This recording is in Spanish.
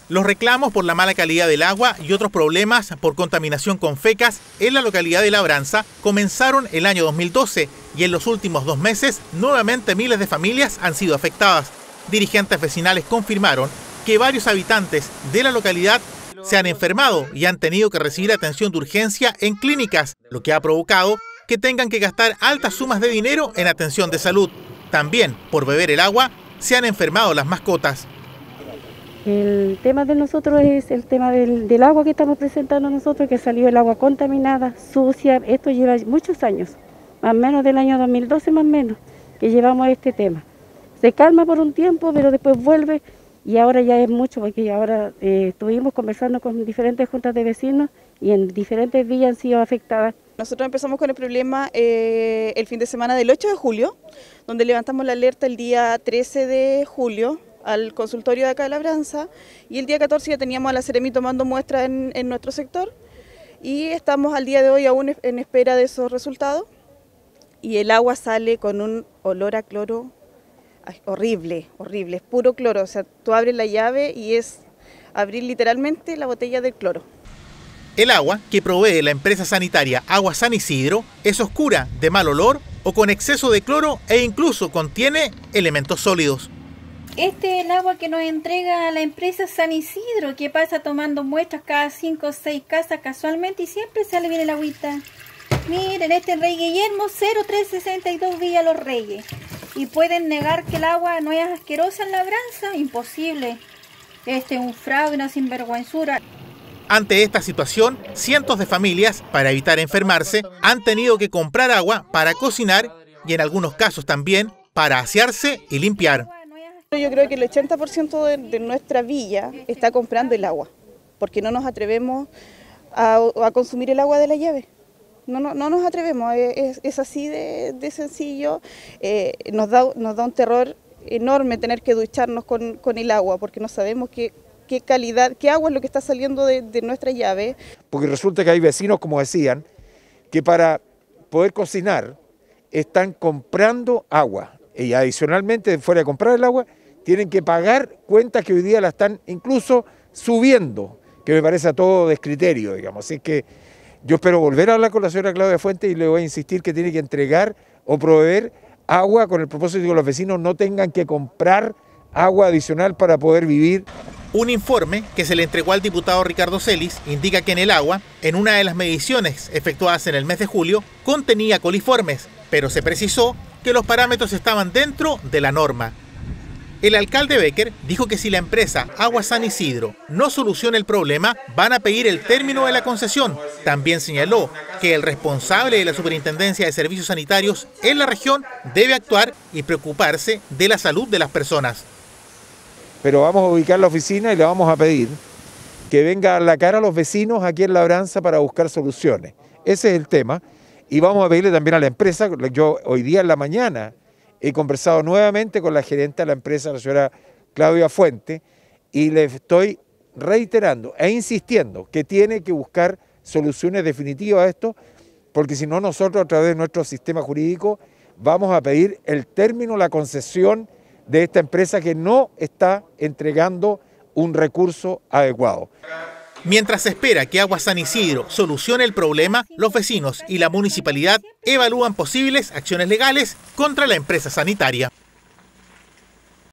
Los reclamos por la mala calidad del agua y otros problemas por contaminación con fecas en la localidad de Labranza comenzaron el año 2012 y en los últimos 2 meses nuevamente miles de familias han sido afectadas. Dirigentes vecinales confirmaron que varios habitantes de la localidad se han enfermado y han tenido que recibir atención de urgencia en clínicas, lo que ha provocado que tengan que gastar altas sumas de dinero en atención de salud. También, por beber el agua, se han enfermado las mascotas. El tema de nosotros es el tema del agua que estamos presentando nosotros, que salió el agua contaminada, sucia. Esto lleva muchos años, más o menos del año 2012 más o menos, que llevamos este tema. Se calma por un tiempo, pero después vuelve y ahora ya es mucho, porque ahora estuvimos conversando con diferentes juntas de vecinos y en diferentes villas han sido afectadas. Nosotros empezamos con el problema el fin de semana del 8 de julio, donde levantamos la alerta el día 13 de julio, al consultorio de acá de Labranza, y el día 14 ya teníamos a la Seremi tomando muestras en nuestro sector y estamos al día de hoy aún en espera de esos resultados y el agua sale con un olor a cloro horrible, horrible, es puro cloro, o sea, tú abres la llave y es abrir literalmente la botella del cloro. El agua que provee la empresa sanitaria Agua San Isidro es oscura, de mal olor o con exceso de cloro e incluso contiene elementos sólidos. Este es el agua que nos entrega la empresa San Isidro, que pasa tomando muestras cada 5 o 6 casas casualmente y siempre sale bien el agüita. Miren, este es Rey Guillermo 0362 Villa Los Reyes. ¿Y pueden negar que el agua no es asquerosa en Labranza? Imposible. Este es un fraude, una sinvergüenzura. Ante esta situación, cientos de familias, para evitar enfermarse, han tenido que comprar agua para cocinar y en algunos casos también para asearse y limpiar. Yo creo que el 80% de nuestra villa está comprando el agua, porque no nos atrevemos a consumir el agua de la llave. No nos atrevemos, es así de sencillo. Nos da un terror enorme tener que ducharnos con el agua, porque no sabemos qué calidad, qué agua es lo que está saliendo de nuestra llave. Porque resulta que hay vecinos, como decían, que para poder cocinar están comprando agua. Y adicionalmente, fuera de comprar el agua, tienen que pagar cuentas que hoy día la están incluso subiendo, que me parece a todo descriterio, digamos. Así que yo espero volver a hablar con la señora Claudia Fuentes y le voy a insistir que tiene que entregar o proveer agua con el propósito de que los vecinos no tengan que comprar agua adicional para poder vivir. Un informe que se le entregó al diputado Ricardo Celis indica que en el agua, en una de las mediciones efectuadas en el mes de julio, contenía coliformes, pero se precisó que los parámetros estaban dentro de la norma. El alcalde Becker dijo que si la empresa Agua San Isidro no soluciona el problema, van a pedir el término de la concesión. También señaló que el responsable de la Superintendencia de Servicios Sanitarios en la región debe actuar y preocuparse de la salud de las personas. Pero vamos a ubicar la oficina y le vamos a pedir que venga a la cara a los vecinos aquí en Labranza para buscar soluciones. Ese es el tema. Y vamos a pedirle también a la empresa, yo hoy día en la mañana he conversado nuevamente con la gerente de la empresa, la señora Claudia Fuentes, y le estoy reiterando e insistiendo que tiene que buscar soluciones definitivas a esto, porque si no nosotros a través de nuestro sistema jurídico vamos a pedir el término, la concesión de esta empresa que no está entregando un recurso adecuado. Mientras se espera que Agua San Isidro solucione el problema, los vecinos y la municipalidad evalúan posibles acciones legales contra la empresa sanitaria.